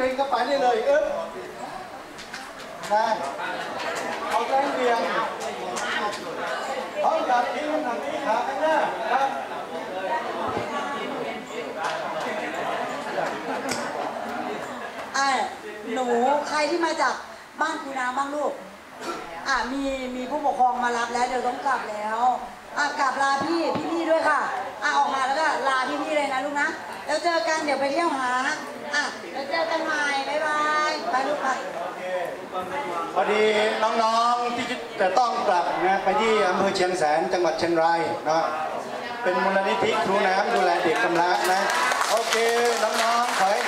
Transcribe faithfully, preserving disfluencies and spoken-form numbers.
กรงเข้าไปได้เลยอึ๊บนะเอาแรงเบี่ยงพร้อมกับทิ้งน้ำหนักที่ขาข้างหน้าครับอ่ะหนูใครที่มาจากบ้านคุณน้ำบ้างลูกอ่ะมีมีผู้ปกครองมารับแล้วเดี๋ยวต้องกลับแล้วอ่ะกลับลาพี่พี่พี่ด้วยค่ะอ่ะออกมาแล้วก็ลาพี่พี่เลยนะลูกนะแล้วเจอกันเดี๋ยวไปเที่ยวหาอ่ะแล้วเจอกันใหม่บ๊ายบายไปลูกไปพอดีน้องๆที่จะต้องกลับนะไปที่อำเภอเชียงแสนจังหวัดเชียงรายนะเป็นมูลนิธิครูน้ำดูแลเด็กกำพร้านะโอเคน้องๆขอให้